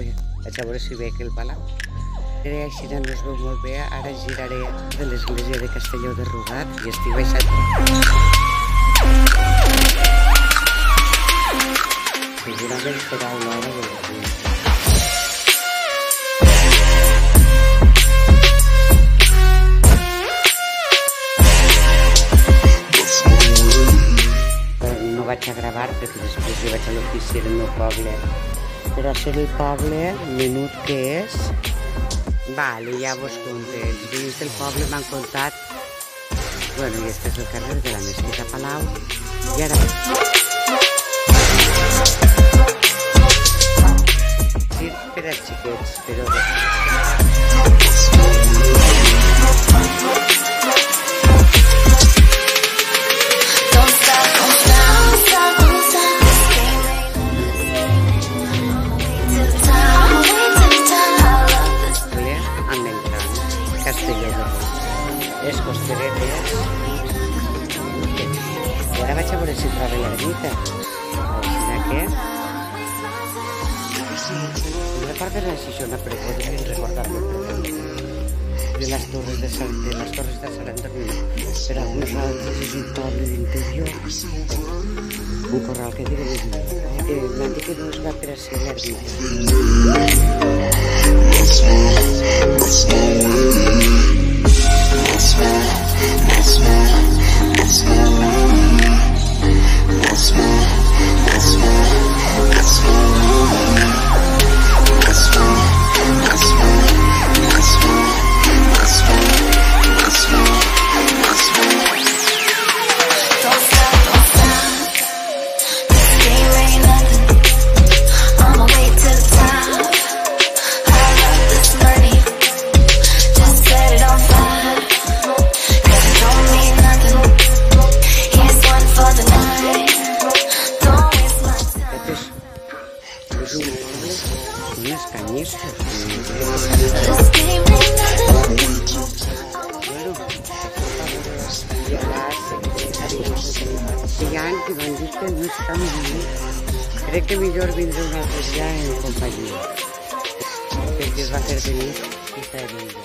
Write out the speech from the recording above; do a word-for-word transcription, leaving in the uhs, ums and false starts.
bé. Vaig a veure si veig el palau. Ara així no es veu molt bé. Ara giraré de l'església de Castelló de Rugat i estic baixant. Segurament serà una hora de la nit. No vaig a gravar perquè després jo vaig a l'ofici del meu poble. Però ser el poble menut que és, vale, ja vos conté. Els veïns del poble m'han contat. Bueno, i este és el carrer de la Mesquita Palau. I ara... Sí, per als xiquets, però... Les costeretes. I ara vaig a veure si trobo l'ermita. A veure si no recordo la Xixona, però podria recordar-me de les torres de Sant de les torres de Sant Antoni. Per alguns altres és un poble d'interior. Un corral que diré de m'han dit que no es va per a ser l'ermita. Unes canyistes. Bueno, hi ha que m'han dit que no està molt. Crec que millor vindré un altre dia en companyia, perquè es va fer de nit i fer de nit.